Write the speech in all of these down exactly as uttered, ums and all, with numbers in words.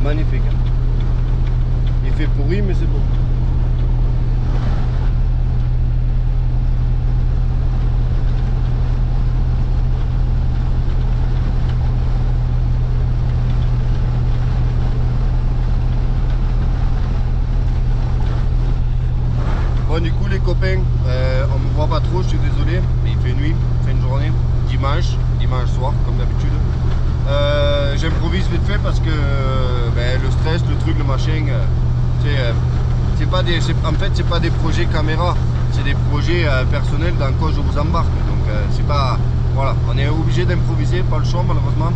magnifique. Il fait pourri mais c'est beau. Bon du coup les copains, euh, on me voit pas trop, je suis désolé, mais il fait nuit, fin de journée, dimanche, dimanche soir comme d'habitude. Euh, J'improvise vite fait parce que euh, ben, le stress, le truc, le machin, euh, euh, c'est pas des, en fait c'est pas des projets caméra, c'est des projets euh, personnels dans quoi je vous embarque. Donc euh, c'est pas, voilà, on est obligé d'improviser, pas le choix malheureusement.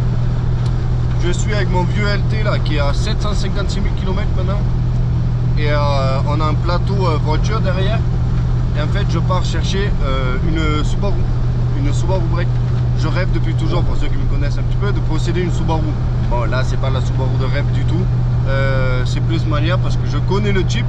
Je suis avec mon vieux L T là qui est à sept cent cinquante-six mille kilomètres maintenant. Et euh, on a un plateau euh, voiture derrière. Et en fait je pars chercher euh, une Subaru, une Subaru Break. Je rêve depuis toujours, pour ceux qui me connaissent un petit peu, de posséder une Subaru. Bon là c'est pas la Subaru de rêve du tout, euh, c'est plus manière parce que je connais le Jeep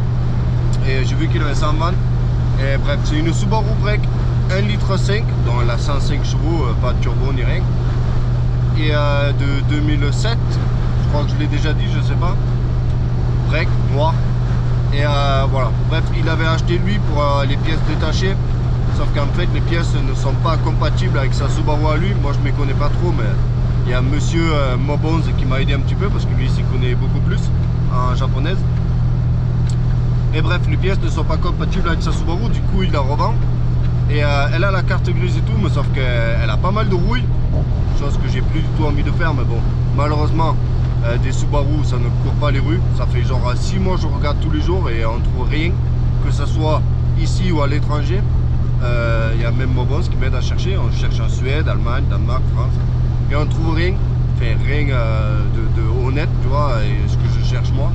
et j'ai vu qu'il avait ça en vente. Et bref, c'est une Subaru Break un litre cinq, dont elle a cent cinq chevaux, euh, pas de turbo ni rien. Et euh, de deux mille sept, je crois que je l'ai déjà dit, je sais pas. Break noir. Et euh, voilà, bref, il avait acheté lui pour euh, les pièces détachées. Sauf qu'en fait les pièces ne sont pas compatibles avec sa Subaru à lui. Moi je ne me connais pas trop, mais il y a monsieur euh, Mobonz qui m'a aidé un petit peu parce que lui s'y connaît beaucoup plus en japonaise. Et bref, les pièces ne sont pas compatibles avec sa Subaru, du coup il la revend. Et euh, elle a la carte grise et tout, mais sauf qu'elle a pas mal de rouille, chose que j'ai plus du tout envie de faire. Mais bon, malheureusement euh, des Subaru ça ne court pas les rues. Ça fait genre six mois je regarde tous les jours et on trouve rien, que ce soit ici ou à l'étranger. Il euh, y a même Mobons qui m'aide à chercher. On cherche en Suède, Allemagne, Danemark, France et on trouve rien, fait rien euh, de, de honnête, tu vois, et ce que je cherche moi.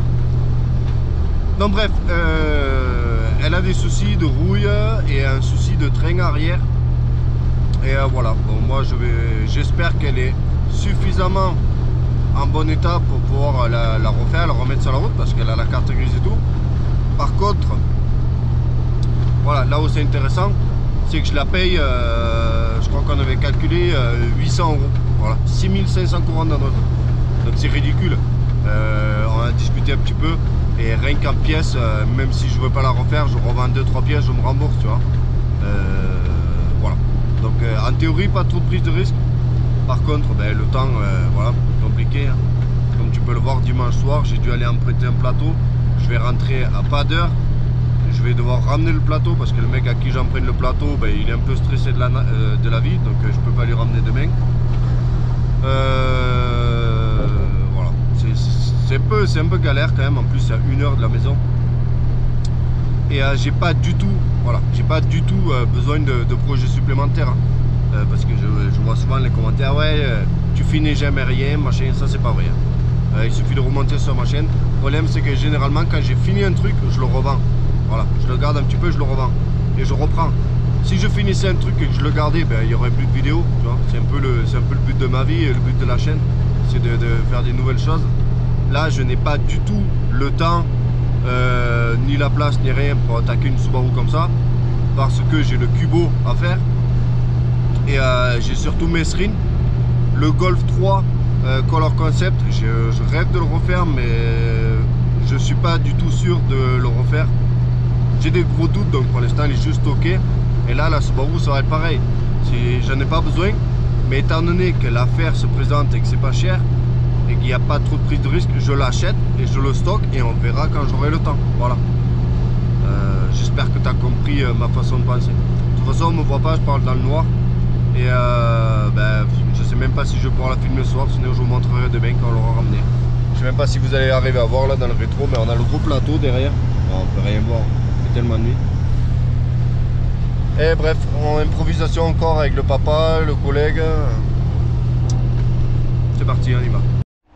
Donc bref, euh, elle a des soucis de rouille et un souci de train arrière. Et euh, voilà, bon moi je vais, j'espère qu'elle est suffisamment en bon état pour pouvoir la, la refaire, la remettre sur la route parce qu'elle a la carte grise et tout. Par contre, voilà, là où c'est intéressant, c'est que je la paye, euh, je crois qu'on avait calculé euh, huit cents euros, voilà, six mille cinq cents couronnes dans notre. Donc c'est ridicule. Euh, on a discuté un petit peu et rien qu'en pièces, euh, même si je veux pas la refaire, je revends deux trois pièces, je me rembourse, tu vois. Euh, voilà. Donc euh, en théorie, pas trop de prise de risque. Par contre, ben, le temps, euh, voilà, compliqué. Hein. Comme tu peux le voir, dimanche soir, j'ai dû aller emprunter un plateau. Je vais rentrer à pas d'heure. Je vais devoir ramener le plateau parce que le mec à qui j'emprunte le plateau, ben, il est un peu stressé de la, euh, de la vie, donc euh, je peux pas lui ramener demain. Euh, voilà, c'est un peu, c'est un peu galère quand même. En plus, c'est à une heure de la maison et euh, j'ai pas du tout, voilà, j'ai pas du tout euh, besoin de, de projets supplémentaires hein. euh, parce que je, je vois souvent les commentaires, ouais, euh, tu finis jamais rien, machin, ça c'est pas vrai. Hein. Euh, il suffit de remonter sur ma chaîne. Le problème, c'est que généralement, quand j'ai fini un truc, je le revends. Voilà, je le garde un petit peu, je le revends et je reprends. Si je finissais un truc et que je le gardais, ben, il n'y aurait plus de vidéos. C'est un peu le, c'est un peu le but de ma vie et le but de la chaîne, c'est de, de faire des nouvelles choses. Là, je n'ai pas du tout le temps, euh, ni la place, ni rien pour attaquer une Subaru comme ça, parce que j'ai le Cubo à faire et euh, j'ai surtout mes Srin, le Golf trois euh, Color Concept. Je, je rêve de le refaire, mais je suis pas du tout sûr de le refaire. J'ai des gros doutes, donc pour l'instant il est juste ok. Et là la Subaru ça va être pareil. Si j'en ai pas besoin, mais étant donné que l'affaire se présente et que c'est pas cher et qu'il n'y a pas trop de prise de risque, je l'achète et je le stocke et on verra quand j'aurai le temps. Voilà. Euh, J'espère que tu as compris euh, ma façon de penser. De toute façon on me voit pas, je parle dans le noir. Et euh, ben, je sais même pas si je vais pouvoir la filmer ce soir, sinon je vous montrerai demain quand on l'aura ramené. Je sais même pas si vous allez arriver à voir là dans le rétro, mais on a le gros plateau derrière. Bon, on peut rien voir. Tellement de nuit. Et bref, en improvisation encore avec le papa, le collègue. C'est parti, on y va.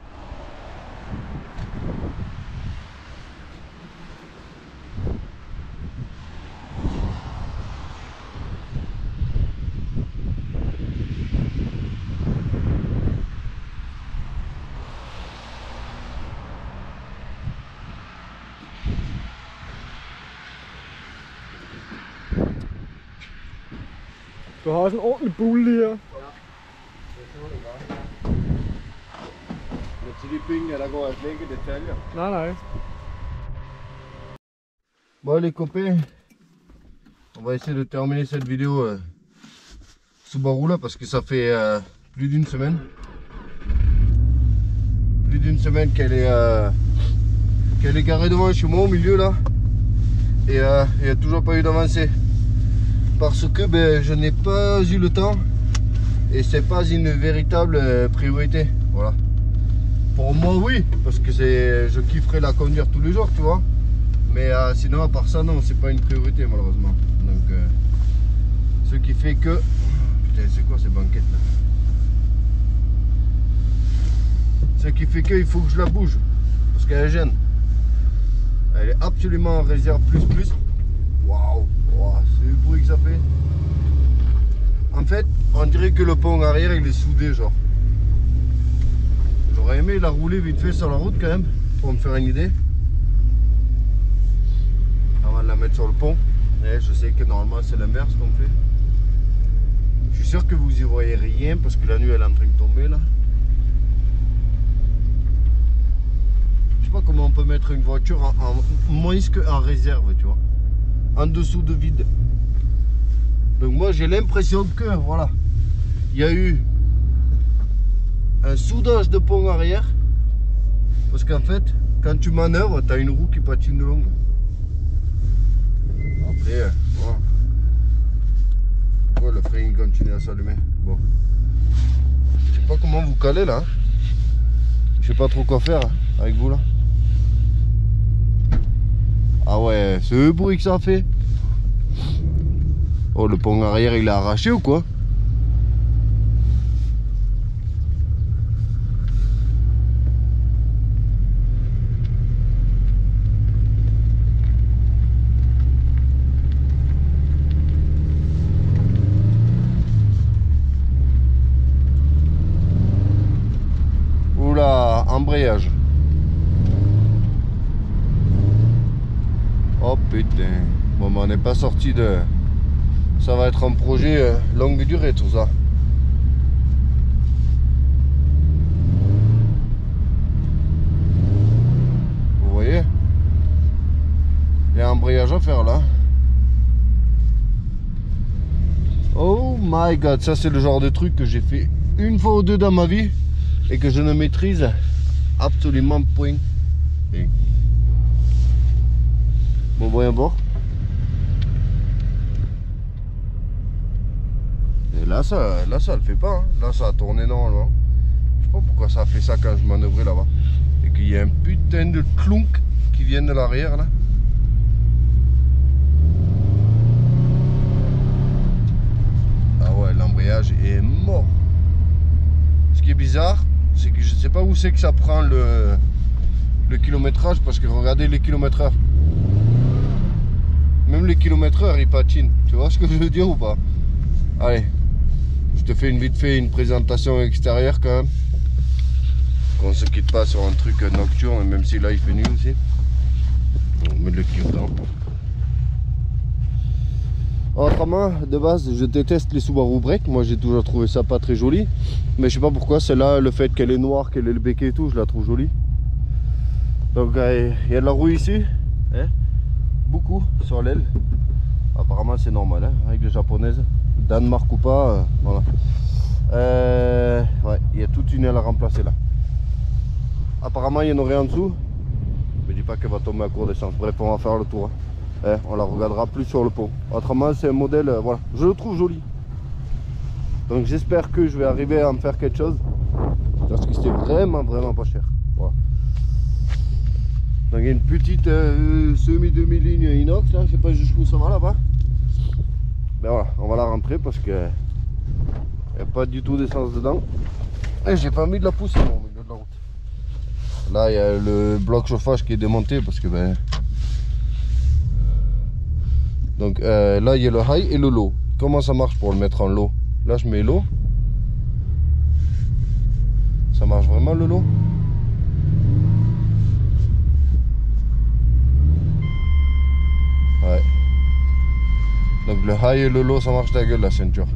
Du har også en ordentlig bulle her. Ja, det tror jeg godt. Men til de penge, der går at lægge detaljer. Nej, nej. Bon les copains, on va essayer de terminer cette vidéo euh, Subaru là parce que ça fait euh, plus d'une semaine. Plus d'une semaine qu'elle est, euh, qu'elle est garée devant chez moi au milieu là. Et euh, il n'y a toujours pas eu d'avancée. Parce que ben, je n'ai pas eu le temps. Et c'est pas une véritable euh, priorité. Voilà. Pour moi oui, parce que c'est, je kifferais la conduire tous les jours, tu vois. Mais euh, sinon à part ça non, c'est pas une priorité malheureusement. Donc euh, ce qui fait que... Putain c'est quoi ces banquettes là? Ce qui fait qu'il faut que je la bouge. Parce qu'elle gêne. Elle est absolument en réserve plus plus. Waouh, wow, c'est le bruit que ça fait. En fait, on dirait que le pont arrière il est soudé genre. J'aurais aimé la rouler vite fait sur la route quand même, pour me faire une idée. Avant de la mettre sur le pont. Et je sais que normalement c'est l'inverse qu'on fait. Je suis sûr que vous y voyez rien parce que la nuit elle est en train de tomber là. Je sais pas comment on peut mettre une voiture en, en moins qu'en réserve, tu vois. En dessous de vide. Donc moi j'ai l'impression que voilà, il y a eu un soudage de pont arrière. Parce qu'en fait, quand tu manœuvres, tu as une roue qui patine de long. Après, voilà. Pourquoi le frein continue à s'allumer? Bon. Je sais pas comment vous caler là. Je sais pas trop quoi faire avec vous là. Ah ouais, c'est le bruit que ça fait. Oh, le pont arrière il est arraché ou quoi? Oula, embrayage. Oh putain. Bon, ben, on n'est pas sorti de... Ça va être un projet euh, longue durée tout ça. Vous voyez? Il y a un embrayage à faire là. Oh my god, ça c'est le genre de truc que j'ai fait une fois ou deux dans ma vie et que je ne maîtrise absolument point. Et... Bon, voyons voir. Et là ça, là ça le fait pas, hein. Là ça a tourné normalement. Je sais pas pourquoi ça a fait ça quand je manœuvrais là-bas. Et qu'il y a un putain de clunk qui vient de l'arrière là. Ah ouais, l'embrayage est mort. Ce qui est bizarre, c'est que je sais pas où c'est que ça prend le, le kilométrage, parce que regardez les kilomètres heure. Même les kilomètres heure ils patinent. Tu vois ce que je veux dire ou pas? Allez. Je te fais une vite fait une présentation extérieure quand même. Qu'on se quitte pas sur un truc nocturne, même si là il fait nuit aussi. On met le climatiseur. Autrement, de base, je déteste les Subaru Break. Moi j'ai toujours trouvé ça pas très joli. Mais je sais pas pourquoi, celle-là, le fait qu'elle est noire, qu'elle ait le béquet et tout, je la trouve jolie. Donc il euh, y a de la roue ici. Hein, beaucoup sur l'aile. Apparemment c'est normal, hein, avec les japonaises. Danemark ou pas, euh, voilà. Euh, ouais, il y a toute une aile à remplacer là. Apparemment il y en aurait en dessous. Je me dis pas qu'elle va tomber à court d'essence. Bref, on va faire le tour. Hein. Eh, on la regardera plus sur le pont. Autrement c'est un modèle, euh, voilà, je le trouve joli. Donc j'espère que je vais arriver à en faire quelque chose. Parce que c'était vraiment vraiment pas cher. Voilà. Donc il y a une petite euh, semi-demi-ligne inox là, je sais pas jusqu'où ça va là-bas. Ben voilà, on va la rentrer parce que il n'y a pas du tout d'essence dedans. Et j'ai pas mis de la poussière au milieu de la route. Là il y a le bloc chauffage qui est démonté parce que ben... Donc euh, là il y a le high et le low. Comment ça marche pour le mettre en low? Là je mets low. Ça marche vraiment le low? Ouais. Donc le high et le low ça marche ta gueule la ceinture.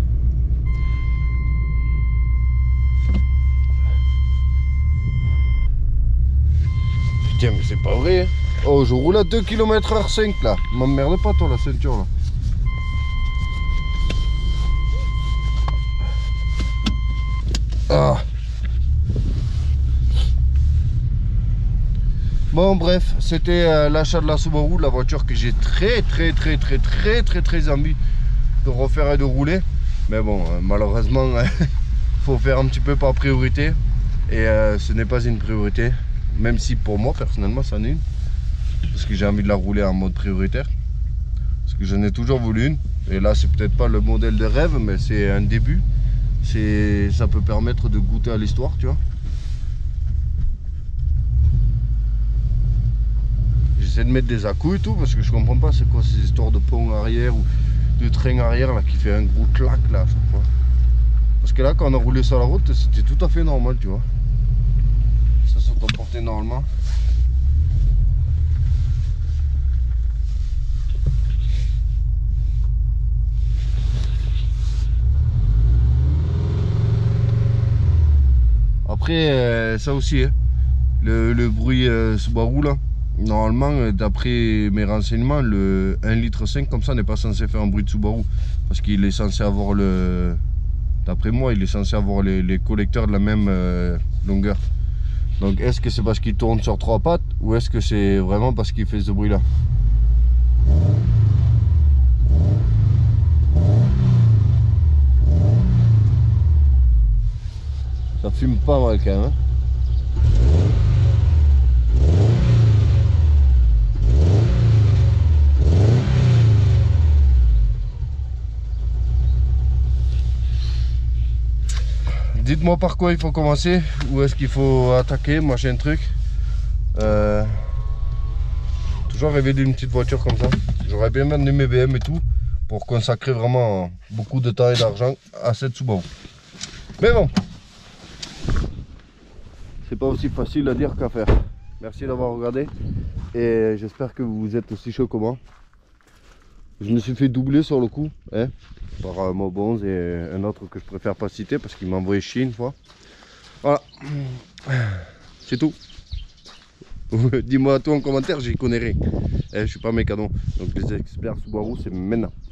Putain, mais c'est pas vrai. Oh, je roule à deux kilomètres heure cinq là. M'emmerde pas toi la ceinture là. Ah. Bon bref, c'était euh, l'achat de la Subaru, la voiture que j'ai très très très très très très très envie de refaire et de rouler. Mais bon, euh, malheureusement, il faut faire un petit peu par priorité. Et euh, ce n'est pas une priorité, même si pour moi personnellement c'en est une. Parce que j'ai envie de la rouler en mode prioritaire. Parce que j'en ai toujours voulu une. Et là c'est peut-être pas le modèle de rêve, mais c'est un début. Ça peut permettre de goûter à l'histoire, tu vois. J'essaie de mettre des à-coups et tout parce que je comprends pas c'est quoi ces histoires de pont arrière ou de train arrière là qui fait un gros clac là à chaque fois. Parce que là quand on a roulé sur la route c'était tout à fait normal, tu vois. Ça se comportait normalement. Après euh, ça aussi hein, le, le bruit euh, Subaru là, normalement d'après mes renseignements le un litre cinq comme ça n'est pas censé faire un bruit de Subaru. Parce qu'il est censé avoir le... D'après moi il est censé avoir les, les collecteurs de la même euh, longueur. Donc est-ce que c'est parce qu'il tourne sur trois pattes ou est-ce que c'est vraiment parce qu'il fait ce bruit là? Ça fume pas mal quand même hein. Dites-moi par quoi il faut commencer, où est-ce qu'il faut attaquer, machin truc. Euh, toujours rêvé d'une petite voiture comme ça. J'aurais bien vendu mes B M et tout pour consacrer vraiment beaucoup de temps et d'argent à cette Subaru. Mais bon, c'est pas aussi facile à dire qu'à faire. Merci d'avoir regardé et j'espère que vous êtes aussi chaud que moi. Je me suis fait doubler sur le coup hein, par euh, Mobonz et un autre que je préfère pas citer parce qu'il m'a envoyé chier une fois. Voilà, c'est tout. Dis-moi tout en commentaire, j'y connais rien. Eh, je suis pas mécano, donc les experts Subaru c'est maintenant.